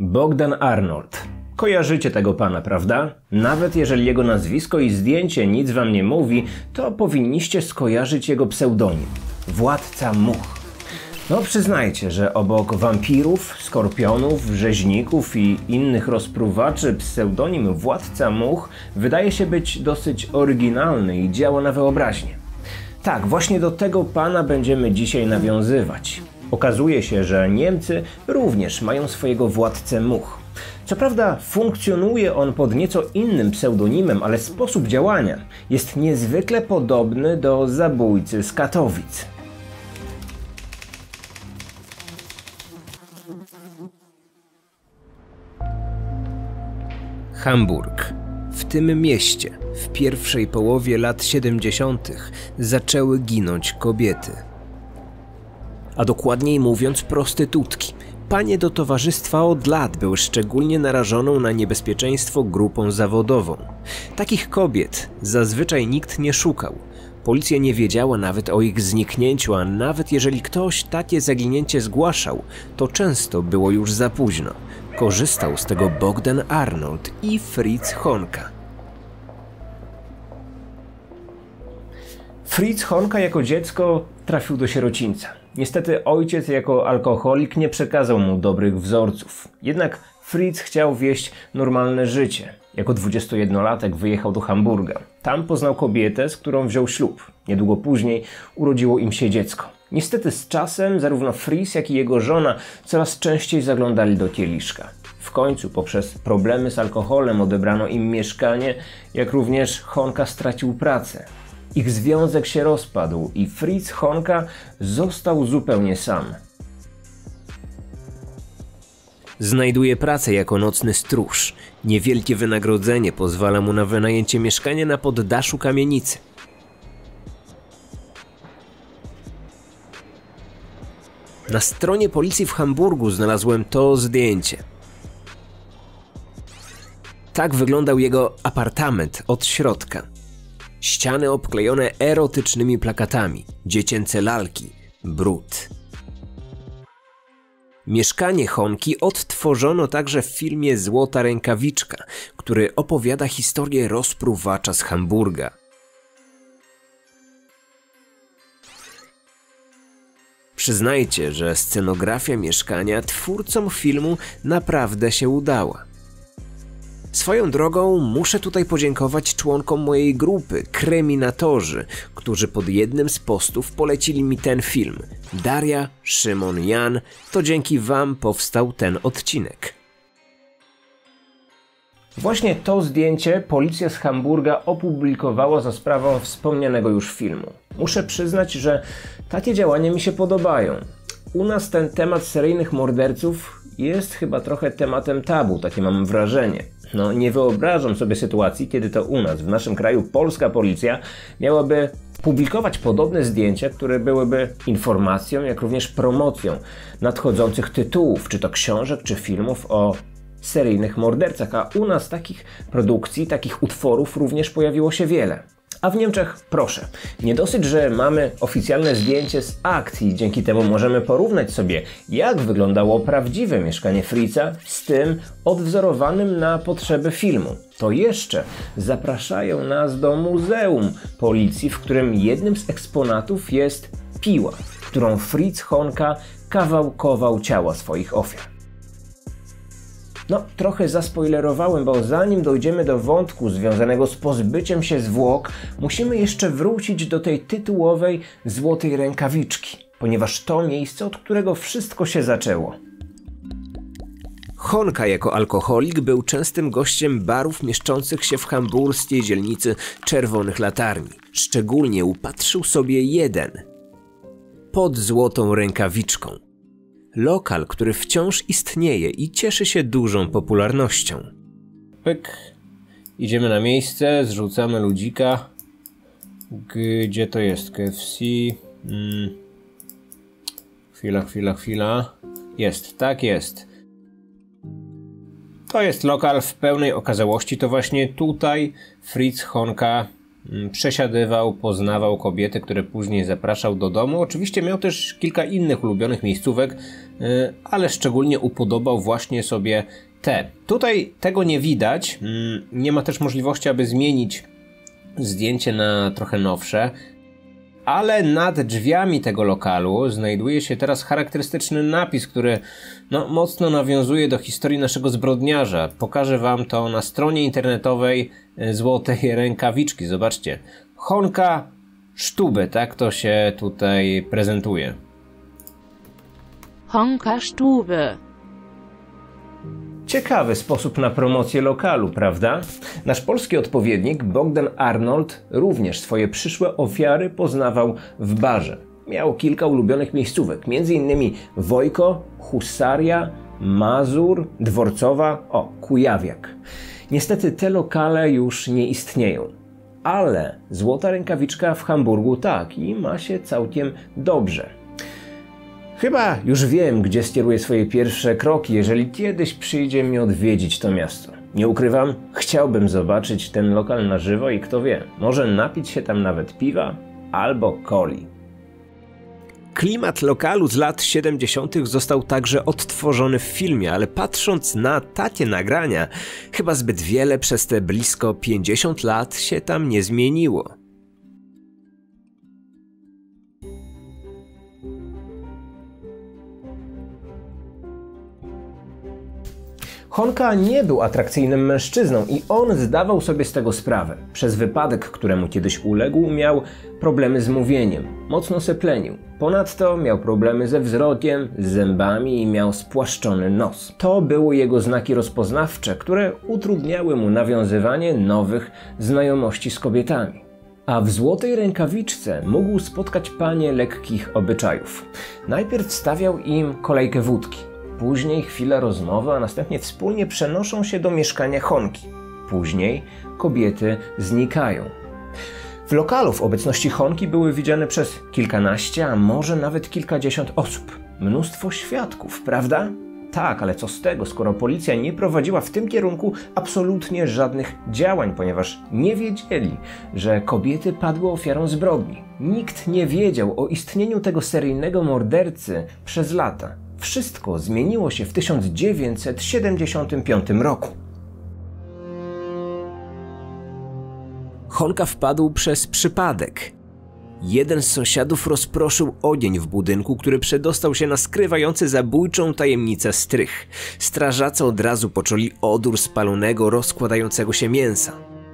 Bogdan Arnold. Kojarzycie tego pana, prawda? Nawet jeżeli jego nazwisko i zdjęcie nic wam nie mówi, to powinniście skojarzyć jego pseudonim. Władca much. No przyznajcie, że obok wampirów, skorpionów, rzeźników i innych rozpruwaczy pseudonim Władca Much wydaje się być dosyć oryginalny i działa na wyobraźnię. Tak, właśnie do tego pana będziemy dzisiaj nawiązywać. Okazuje się, że Niemcy również mają swojego Władcę Much. Co prawda funkcjonuje on pod nieco innym pseudonimem, ale sposób działania jest niezwykle podobny do zabójcy z Katowic. Hamburg. W tym mieście w pierwszej połowie lat 70. zaczęły ginąć kobiety. A dokładniej mówiąc prostytutki. Panie do towarzystwa od lat były szczególnie narażoną na niebezpieczeństwo grupą zawodową. Takich kobiet zazwyczaj nikt nie szukał. Policja nie wiedziała nawet o ich zniknięciu, a nawet jeżeli ktoś takie zaginięcie zgłaszał, to często było już za późno. Korzystał z tego Bogdan Arnold i Fritz Honka. Fritz Honka jako dziecko trafił do sierocińca. Niestety ojciec jako alkoholik nie przekazał mu dobrych wzorców. Jednak Fritz chciał wieść normalne życie. Jako 21-latek wyjechał do Hamburga. Tam poznał kobietę, z którą wziął ślub. Niedługo później urodziło im się dziecko. Niestety z czasem zarówno Fritz, jak i jego żona coraz częściej zaglądali do kieliszka. W końcu poprzez problemy z alkoholem odebrano im mieszkanie, jak również Honka stracił pracę. Ich związek się rozpadł i Fritz Honka został zupełnie sam. Znajduje pracę jako nocny stróż. Niewielkie wynagrodzenie pozwala mu na wynajęcie mieszkania na poddaszu kamienicy. Na stronie policji w Hamburgu znalazłem to zdjęcie. Tak wyglądał jego apartament od środka. Ściany obklejone erotycznymi plakatami, dziecięce lalki, brud. Mieszkanie Honki odtworzono także w filmie Złota rękawiczka, który opowiada historię rozpruwacza z Hamburga. Przyznajcie, że scenografia mieszkania twórcom filmu naprawdę się udała. Swoją drogą muszę tutaj podziękować członkom mojej grupy, Kryminatorzy, którzy pod jednym z postów polecili mi ten film. Daria, Szymon, Jan, to dzięki wam powstał ten odcinek. Właśnie to zdjęcie policja z Hamburga opublikowała za sprawą wspomnianego już filmu. Muszę przyznać, że takie działania mi się podobają. U nas ten temat seryjnych morderców jest chyba trochę tematem tabu, takie mam wrażenie. No nie wyobrażam sobie sytuacji, kiedy to u nas, w naszym kraju, polska policja miałaby publikować podobne zdjęcia, które byłyby informacją, jak również promocją nadchodzących tytułów, czy to książek, czy filmów o seryjnych mordercach, a u nas takich produkcji, takich utworów również pojawiło się wiele. A w Niemczech, proszę, nie dosyć, że mamy oficjalne zdjęcie z akcji, dzięki temu możemy porównać sobie, jak wyglądało prawdziwe mieszkanie Fritza z tym odwzorowanym na potrzeby filmu. To jeszcze zapraszają nas do Muzeum Policji, w którym jednym z eksponatów jest piła, którą Fritz Honka kawałkował ciała swoich ofiar. No, trochę zaspoilerowałem, bo zanim dojdziemy do wątku związanego z pozbyciem się zwłok, musimy jeszcze wrócić do tej tytułowej Złotej rękawiczki, ponieważ to miejsce, od którego wszystko się zaczęło. Honka jako alkoholik był częstym gościem barów mieszczących się w hamburskiej dzielnicy Czerwonych Latarni. Szczególnie upatrzył sobie jeden pod Złotą rękawiczką. Lokal, który wciąż istnieje i cieszy się dużą popularnością. Pyk. Idziemy na miejsce, zrzucamy ludzika. Gdzie to jest? KFC. Chwila. Jest, tak jest. To jest lokal w pełnej okazałości. To właśnie tutaj Fritz Honka Przesiadywał, poznawał kobiety, które później zapraszał do domu. Oczywiście miał też kilka innych ulubionych miejscówek, ale szczególnie upodobał właśnie sobie te. Tutaj tego nie widać. Nie ma też możliwości, aby zmienić zdjęcie na trochę nowsze. Ale nad drzwiami tego lokalu znajduje się teraz charakterystyczny napis, który mocno nawiązuje do historii naszego zbrodniarza. Pokażę wam to na stronie internetowej Złotej Rękawiczki. Zobaczcie. Honka Stube, tak to się tutaj prezentuje. Honka Stube. Ciekawy sposób na promocję lokalu, prawda? Nasz polski odpowiednik Bogdan Arnold również swoje przyszłe ofiary poznawał w barze. Miał kilka ulubionych miejscówek, m.in. Wojko, Husaria, Mazur, Dworcowa, Kujawiak. Niestety te lokale już nie istnieją. Ale Złota Rękawiczka w Hamburgu tak i ma się całkiem dobrze. Chyba już wiem, gdzie skieruję swoje pierwsze kroki, jeżeli kiedyś przyjdzie mi odwiedzić to miasto. Nie ukrywam, chciałbym zobaczyć ten lokal na żywo i kto wie, może napić się tam nawet piwa albo coli. Klimat lokalu z lat 70. został także odtworzony w filmie, ale patrząc na takie nagrania, chyba zbyt wiele przez te blisko 50 lat się tam nie zmieniło. Honka nie był atrakcyjnym mężczyzną i on zdawał sobie z tego sprawę. Przez wypadek, któremu kiedyś uległ, miał problemy z mówieniem, mocno seplenił. Ponadto miał problemy ze wzrokiem, z zębami i miał spłaszczony nos. To były jego znaki rozpoznawcze, które utrudniały mu nawiązywanie nowych znajomości z kobietami. A w Złotej Rękawiczce mógł spotkać panie lekkich obyczajów. Najpierw stawiał im kolejkę wódki. Później chwila rozmowy, a następnie wspólnie przenoszą się do mieszkania Honki. Później kobiety znikają. W lokalu w obecności Honki były widziane przez kilkanaście, a może nawet kilkadziesiąt osób. Mnóstwo świadków, prawda? Tak, ale co z tego, skoro policja nie prowadziła w tym kierunku absolutnie żadnych działań, ponieważ nie wiedzieli, że kobiety padły ofiarą zbrodni. Nikt nie wiedział o istnieniu tego seryjnego mordercy przez lata. Wszystko zmieniło się w 1975 roku. Honka wpadł przez przypadek. Jeden z sąsiadów rozproszył ogień w budynku, który przedostał się na skrywający zabójczą tajemnicę strych. Strażacy od razu poczuli odór spalonego, rozkładającego się mięsa.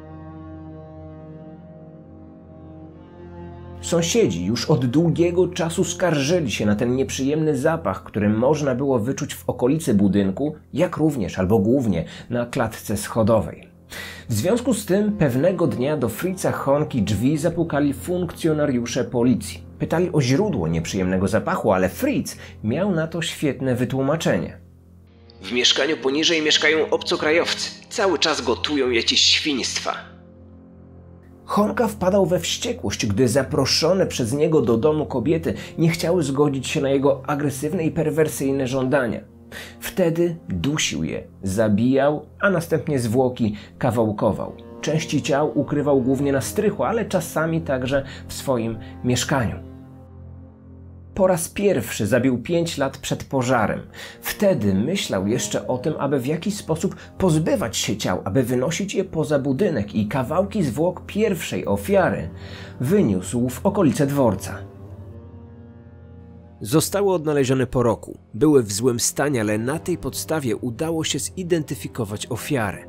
Sąsiedzi już od długiego czasu skarżyli się na ten nieprzyjemny zapach, który można było wyczuć w okolicy budynku, jak również albo głównie na klatce schodowej. W związku z tym pewnego dnia do Fritza Honki drzwi zapukali funkcjonariusze policji. Pytali o źródło nieprzyjemnego zapachu, ale Fritz miał na to świetne wytłumaczenie. W mieszkaniu poniżej mieszkają obcokrajowcy. Cały czas gotują jakieś świństwa. Honka wpadał we wściekłość, gdy zaproszone przez niego do domu kobiety nie chciały zgodzić się na jego agresywne i perwersyjne żądania. Wtedy dusił je, zabijał, a następnie zwłoki kawałkował. Części ciał ukrywał głównie na strychu, ale czasami także w swoim mieszkaniu. Po raz pierwszy zabił 5 lat przed pożarem. Wtedy myślał jeszcze o tym, aby w jakiś sposób pozbywać się ciał, aby wynosić je poza budynek i kawałki zwłok pierwszej ofiary wyniósł w okolice dworca. Zostały odnalezione po roku. Były w złym stanie, ale na tej podstawie udało się zidentyfikować ofiarę.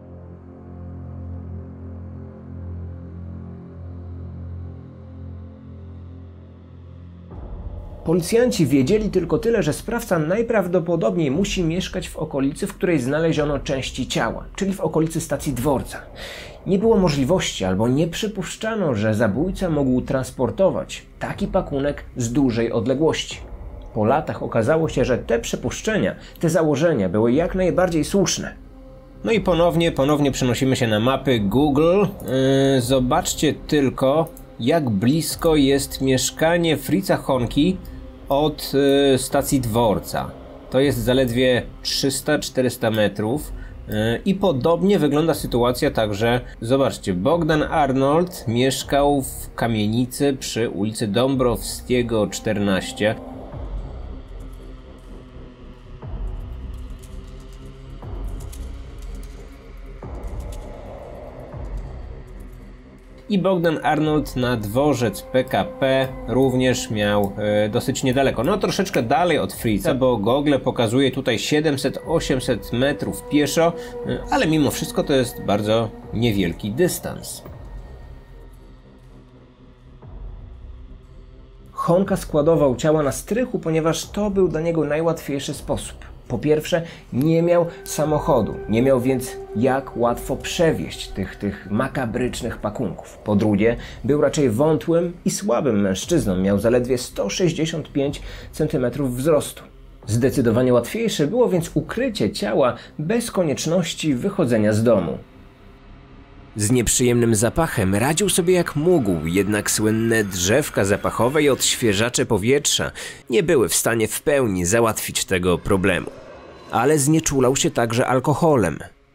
Policjanci wiedzieli tylko tyle, że sprawca najprawdopodobniej musi mieszkać w okolicy, w której znaleziono części ciała, czyli w okolicy stacji dworca. Nie było możliwości albo nie przypuszczano, że zabójca mógł transportować taki pakunek z dużej odległości. Po latach okazało się, że te przypuszczenia, te założenia były jak najbardziej słuszne. No i ponownie przenosimy się na mapy Google. Zobaczcie tylko, jak blisko jest mieszkanie Fritza Honki od stacji dworca. To jest zaledwie 300-400 metrów. I podobnie wygląda sytuacja także, zobaczcie, Bogdan Arnold mieszkał w kamienicy przy ulicy Dąbrowskiego 14. I Bogdan Arnold na dworzec PKP również miał dosyć niedaleko. No troszeczkę dalej od Fritza, bo Google pokazuje tutaj 700-800 metrów pieszo, ale mimo wszystko to jest bardzo niewielki dystans. Honka składował ciała na strychu, ponieważ to był dla niego najłatwiejszy sposób. Po pierwsze, nie miał samochodu, nie miał więc jak łatwo przewieźć tych makabrycznych pakunków. Po drugie, był raczej wątłym i słabym mężczyzną, miał zaledwie 165 cm wzrostu. Zdecydowanie łatwiejsze było więc ukrycie ciała bez konieczności wychodzenia z domu. Z nieprzyjemnym zapachem radził sobie jak mógł, jednak słynne drzewka zapachowe i odświeżacze powietrza nie były w stanie w pełni załatwić tego problemu. Ale znieczulał się także alkoholem.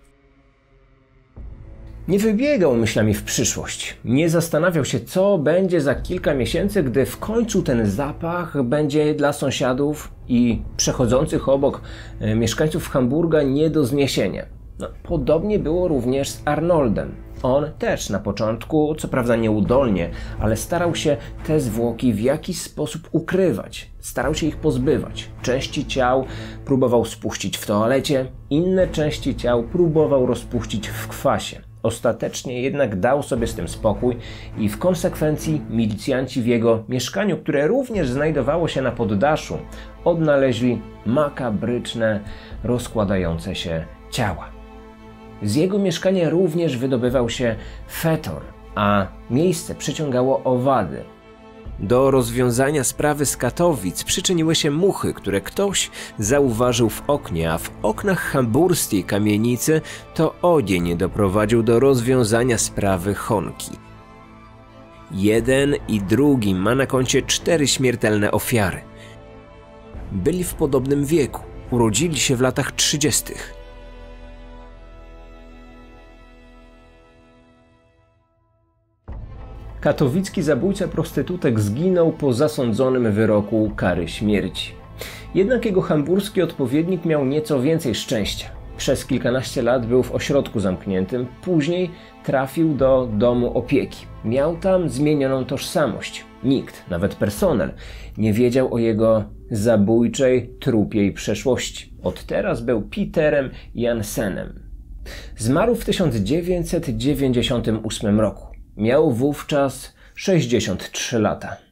Nie wybiegał myślami w przyszłość. Nie zastanawiał się, co będzie za kilka miesięcy, gdy w końcu ten zapach będzie dla sąsiadów i przechodzących obok mieszkańców Hamburga nie do zniesienia. No, podobnie było również z Arnoldem. On też na początku, co prawda nieudolnie, ale starał się te zwłoki w jakiś sposób ukrywać. Starał się ich pozbywać. Części ciał próbował spuścić w toalecie, inne części ciał próbował rozpuścić w kwasie. Ostatecznie jednak dał sobie z tym spokój i w konsekwencji milicjanci w jego mieszkaniu, które również znajdowało się na poddaszu, odnaleźli makabryczne, rozkładające się ciała. Z jego mieszkania również wydobywał się fetor, a miejsce przyciągało owady. Do rozwiązania sprawy z Katowic przyczyniły się muchy, które ktoś zauważył w oknie, a w oknach hamburskiej kamienicy to ogień doprowadził do rozwiązania sprawy Honki. Jeden i drugi ma na koncie 4 śmiertelne ofiary. Byli w podobnym wieku, urodzili się w latach 30. Katowicki zabójca prostytutek zginął po zasądzonym wyroku kary śmierci. Jednak jego hamburski odpowiednik miał nieco więcej szczęścia. Przez kilkanaście lat był w ośrodku zamkniętym, później trafił do domu opieki. Miał tam zmienioną tożsamość. Nikt, nawet personel, nie wiedział o jego zabójczej, trupiej przeszłości. Od teraz był Peterem Jansenem. Zmarł w 1998 roku. Miał wówczas 63 lata.